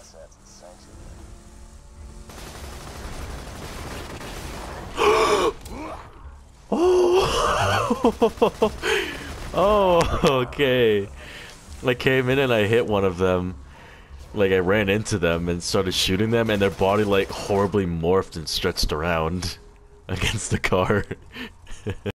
Oh! Oh, okay. I came in and I hit one of them. Like, I ran into them and started shooting them, and their body, like, horribly morphed and stretched around against the car.